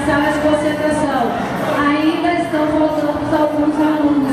sala de concentração. Ainda estão faltando alguns alunos.